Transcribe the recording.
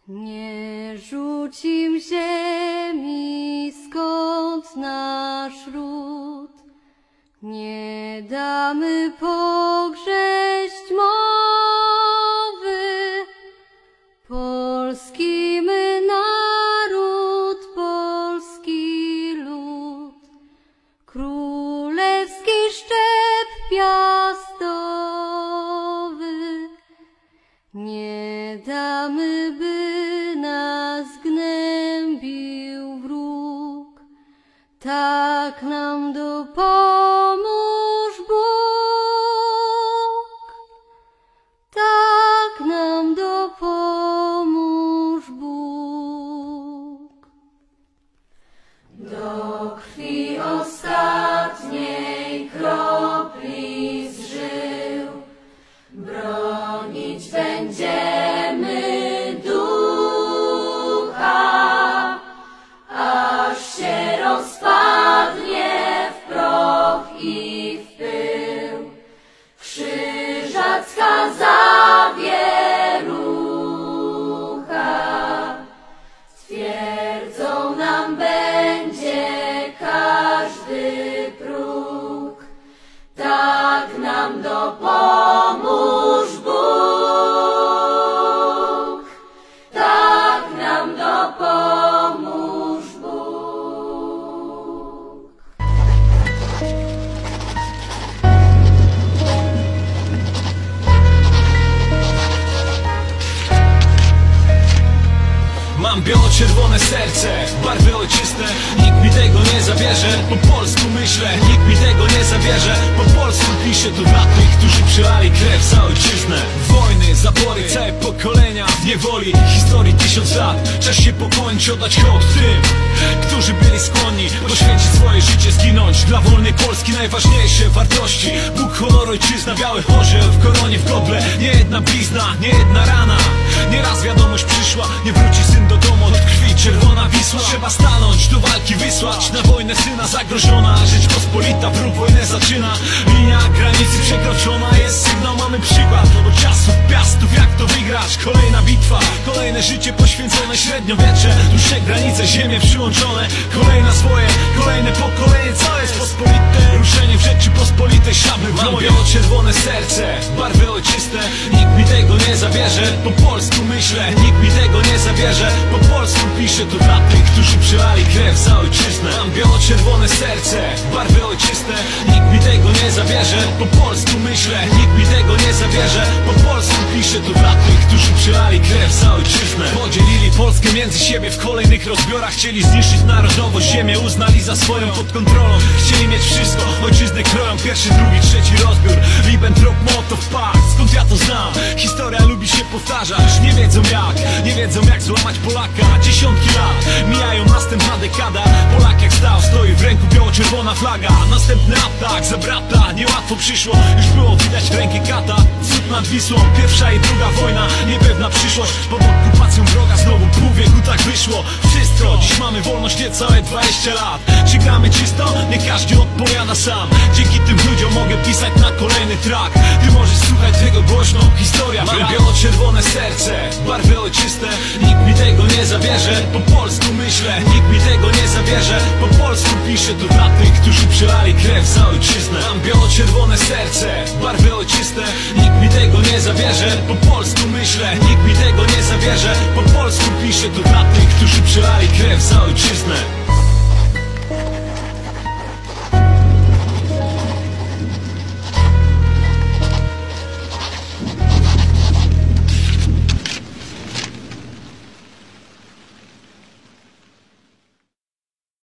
Nie rzucim ziemi, skąd nasz ród, nie damy pogrześć mowy. Polski my naród, polski lud, królewski szczep piastowy. Nie damy, by nas gnębił wróg, tak nam dopomóż Bóg, tak nam dopomóż Bóg. Do krwi ostatniej kropli z żył bronić będziemy ducha, aż się rozpadnie w proch i w pył krzyżacka zawierucha. Twierdzą nam będzie każdy próg, tak nam dopomóż Bóg, tak nam dopomóż Bóg. Mam biało-czerwone serce, barwy ojczyste, nikt mi tego nie zabierze. Po polsku myślę, nikt mi tego nie zabierze. Po polsku piszę to dla tych, którzy przelali krew za ojczyznę. Wojny, zabory, całe pokolenia w niewoli, historii 1000 lat. Czas się pokłonić, oddać hołd tym, którzy byli skłonni poświęcić swoje życie, zginąć dla wolnej Polski. Najważniejsze wartości: Bóg, honor, ojczyzna, biały orzeł w koronie, w godle. Nie jedna blizna, nie jedna rana. Nieraz wiadomość przyszła, nie wróci syn do domu od krwi, czerwona Wisła. Trzeba stanąć, do walki wysłać, na wojnę syna zagrożona. Rzeczpospolita, wróg wojnę zaczyna. Linia granicy przekroczona, jest sygnał, mamy przykład od czasów piastów, jak to wygrać. Kolejna bitwa, kolejne życie poświęcone, średniowiecze, dłuższe granice, ziemie przyłączone. Kolejne swoje, kolejne pokolenie, co jest pospolite. Ruszenie w Rzeczypospolitej, szabły w dłoń. Mam biało-czerwone serce, barwy ojczyste, nikt mi tego nie zabierze. Po polsku myślę, nikt mi tego nie zabierze. Po polsku piszę to dla tych, którzy przelali krew za ojczyznę. Mam biało-czerwone serce, barwy ojczyste, nikt mi tego nie zabierze. Po polsku myślę, nikt mi tego nie zabierze. Po polsku piszę to dla tych, którzy przelali krew za ojczyznę. Podzielili Polskę między siebie w kolejnych rozbiorach. Chcieli zniszczyć narodowość, ziemię uznali za swoją pod kontrolą. Chcieli mieć wszystko, ojczyznę kroją. Pierwszy, drugi, trzeci rozbiór, Ribbentrop-Mołotow pakt. Skąd ja to znam? Historia lubi się powtarzać. Nie wiedzą jak złamać Polaka. Dziesiątki lat mijają, następna dekada. Polak jak stał, stoi w ręku biało-czerwona flaga. Następny atak za brata, niełatwo przyszło. Już było widać rękę kata, cud nad Wisłą. Pierwsza i druga wojna, niepewna przyszłość. Pod okupacją wroga znowu pół wieku tak wyszło. Wszystko, dziś mamy wolność niecałe 20 lat. Czy gramy czysto? Nie każdy odpowiada sam. Dzięki tym ludziom mogę pisać na kolejny track. Ty możesz słuchać tego głośno, historia. Mam biało-czerwone serce, barwy ojczyste, nikt mi tego nie zabierze. Po polsku myślę, nikt mi tego nie zabierze. Po polsku piszę to dla tych, którzy przelali krew za ojczyznę. Mam biało-czerwone serce, barwy ojczyste, nikt mi tego nie zabierze. Po polsku myślę, nikt mi tego nie zabierze. Po polsku piszę to dla tych, którzy przelali krew za ojczyznę.